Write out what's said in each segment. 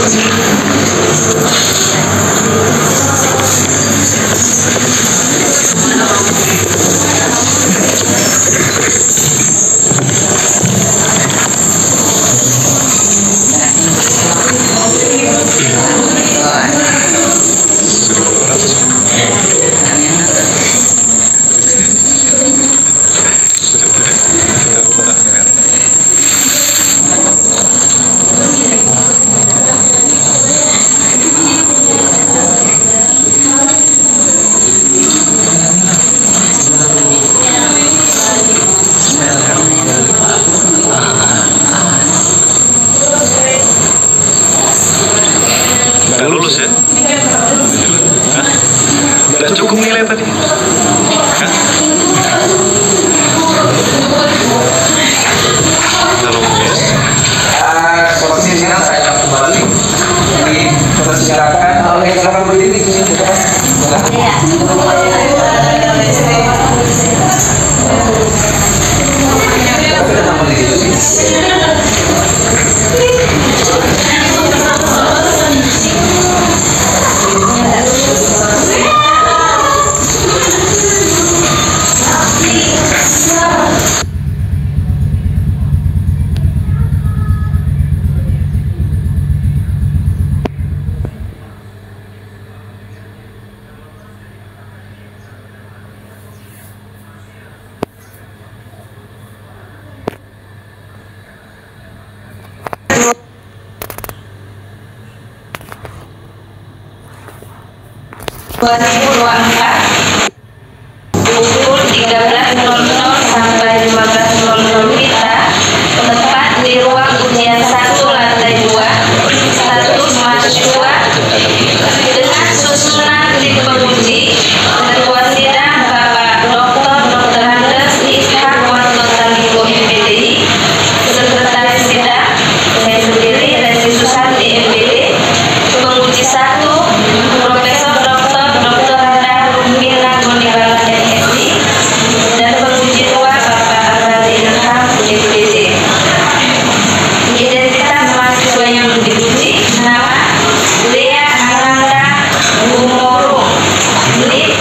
Nggak lulus ya? Hah? Nggak cukup nilai tadi? Hah? Nggak lulus. Posisi sekarang saya kembali dipersilakan oleh silakan berdiri di sini. Pukul 13.00 sampai 15.00 WITA, tepat di ruang ujian 1 lantai 2, status mahasiswa dengan susunan tim penguji. Ketua sidang Bapak Dr. Handes Ishak Wantotaliko MPDI, Sekretaris Sidang saya sendiri Resi Susanti MPD, penguji 1 Profesor Dr. Hana Rumina Gonirala MSI, dan penguji 2 Bapak Arali Ilham MPD. Identitas mahasiswa yang diuji: nama Lea Ananda Gumoro, NIP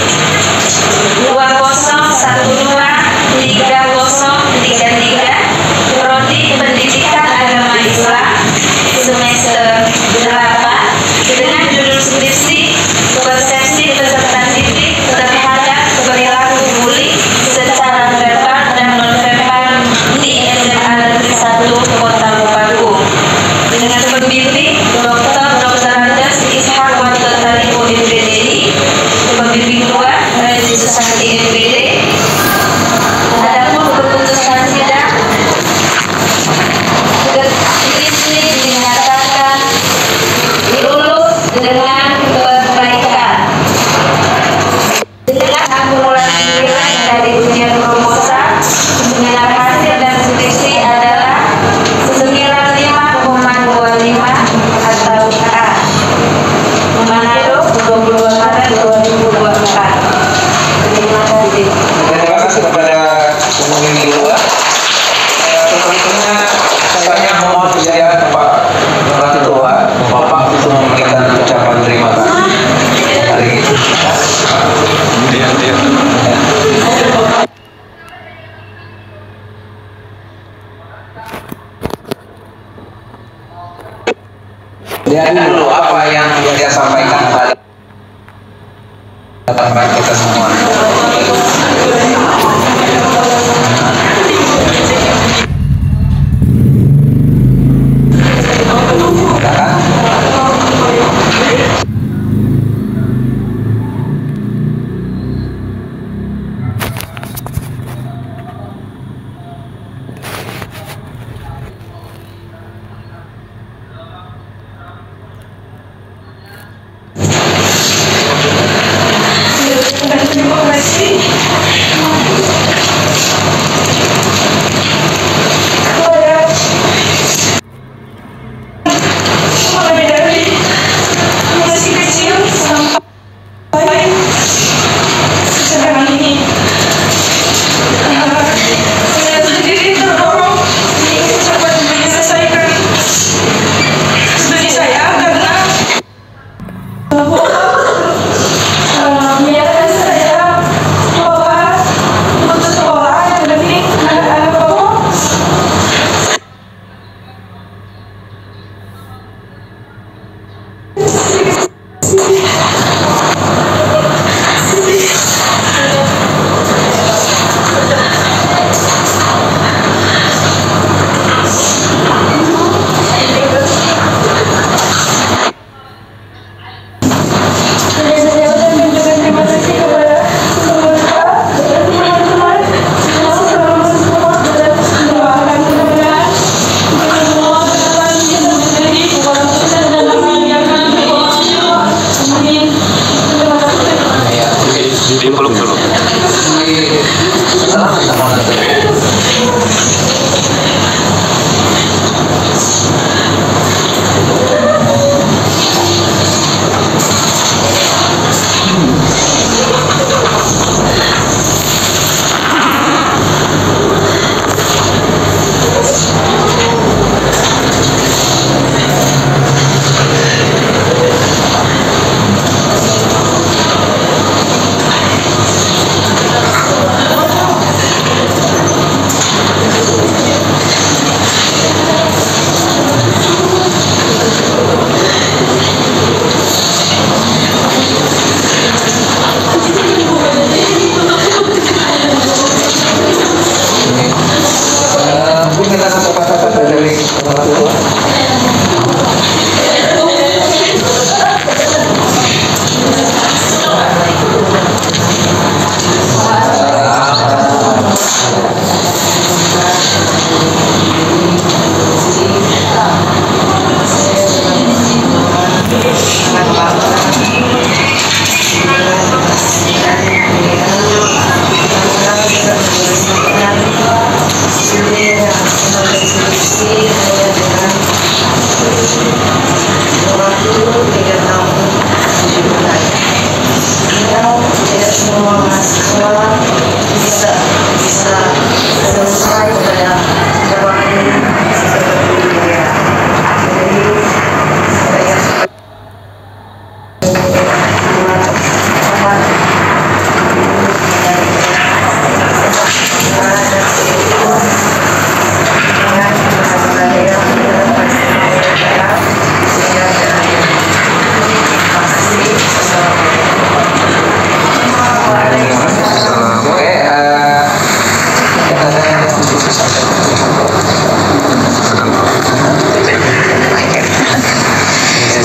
20123033, Prodi Pendidikan Agama Islam, semester 8, dengan judul skripsi Persepsi peserta didik terhadap perilaku bully secara verbal dan non-verbal di SMA Negeri 1 Kota Bupatu, dengan pembimbing Dr. Handes Ishak Wantotaliko MPDI, pembimbing 2 Resi Susanti MPD. Adapun keputusan sidang, skripsi dinyatakan lulus dengan perbaikan. Dengan akumulasi nilai dari ujian proposal dengan hasil dan skripsi adalah 95,25 atau A. Manado 22 Maret 2024. Terima kasih. Terima kasih kepada pemimpin kedua. Selanjutnya saya mohon ya Pak Ketua Bapak untuk memberikan ucapan terima kasih hari ini. Lihat dulu apa yang dia sampaikan pada kita semua.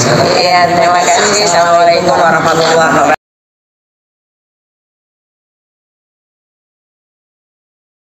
Ya, terima kasih. Assalamualaikum warahmatullahi wabarakatuh.